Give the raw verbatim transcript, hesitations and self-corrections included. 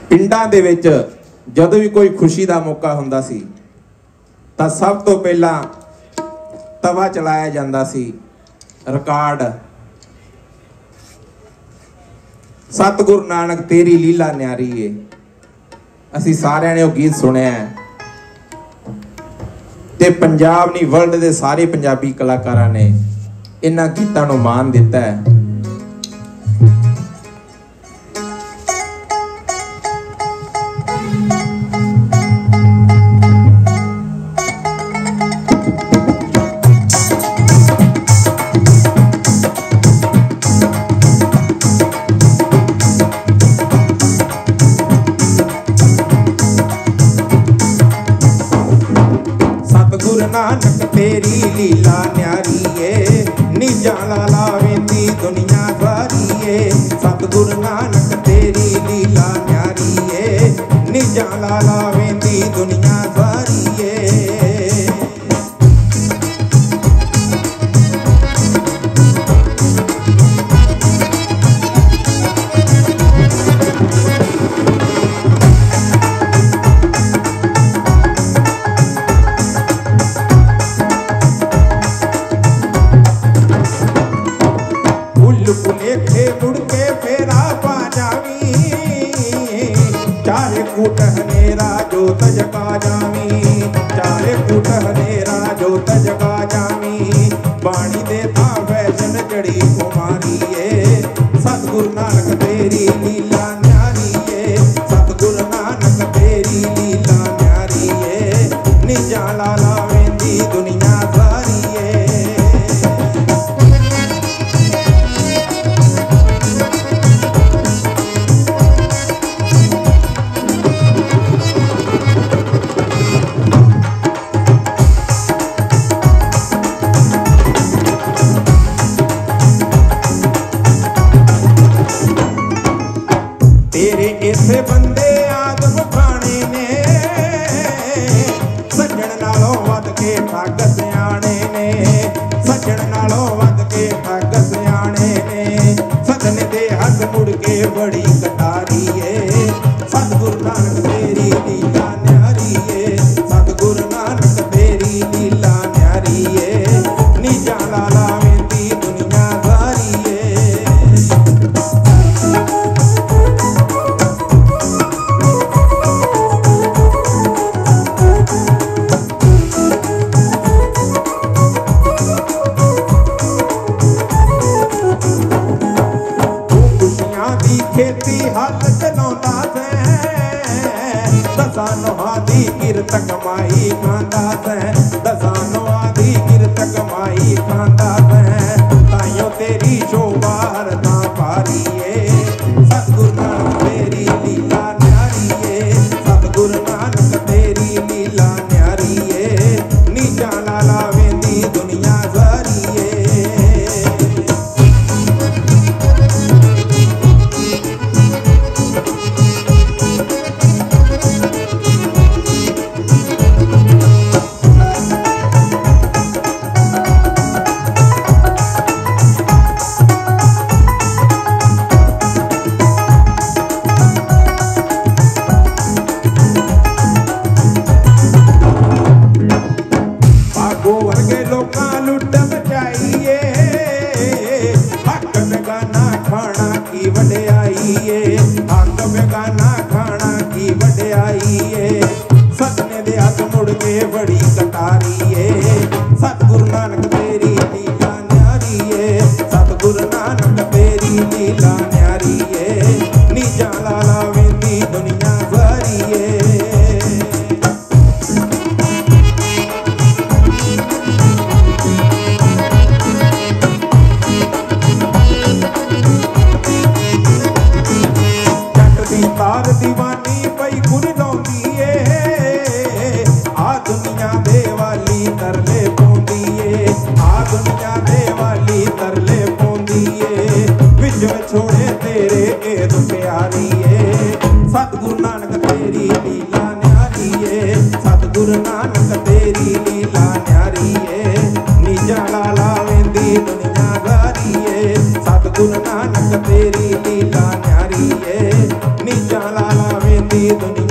ਪਿੰਡਾਂ ਦੇ ਵਿੱਚ ਜਦੋਂ ਵੀ ਕੋਈ ਖੁਸ਼ੀ ਦਾ ਮੌਕਾ ਹੁੰਦਾ ਸੀ ਤਾਂ ਸਭ ਤੋਂ ਪਹਿਲਾਂ ਤਵਾ ਚਲਾਇਆ ਜਾਂਦਾ ਸੀ ਰਿਕਾਰਡ ਸਤਿਗੁਰੂ ਨਾਨਕ तेरी लीला न्यारी है। ਅਸੀਂ ਸਾਰਿਆਂ ਨੇ ਉਹ ਗੀਤ ਸੁਣਿਆ ਹੈ ਤੇ ਪੰਜਾਬ ਨਹੀਂ ਵਰਲਡ ਦੇ ਸਾਰੇ ਪੰਜਾਬੀ ਕਲਾਕਾਰਾਂ ਨੇ ਇਹਨਾਂ ਗੀਤਾਂ ਨੂੰ ਮਾਣ ਦਿੱਤਾ ਹੈ। नानक तेरी लीला न्यारी है निजा लाला वेंदी दुनिया सारी है। सतगुरु नानक तेरी लीला न्यारी है निजा लाला वेंदी दुनिया सारी है। भुलेखे मुड़ के फेरा पा जावी चारे कूट हनेरा जो तजका जावी चारे कूट हनेरा जो तजका जावी बाणी देता फैशन जड़ी कुमारी है। सतगुरु नानक तेरी लीला न्यारी है सतगुरु नानक तेरी लीला न्यारी है निजा लाला वेंदी दुनिया सारी है। तेरे ऐसे बंदे आदम खाने ने सज्जन नालों वध के ठग सियाणे ने सज्जन नालों वध के ठग सियाणे ने सजन दे हथ मुड़ के बड़ी कटारी है। सतगुरु नानक तेरी लीला न्यारी है सतगुरु नानक तेरी लीला न्यारी है निजा लाला वेंदी दुनिया सारी है। खेती हाथ चलाता है दसानों दी किरत कमाई खांदा है दसानों दी किरत कमाई खांदा है ताइयों तेरी शोभा हर ना पारी है। सतगुरु नानक तेरी लीला न्यारी है सतगुरु नानक तेरी लीला न्यारी है निजा लाला वेंदी दुनिया सारी है। सारी दुनिया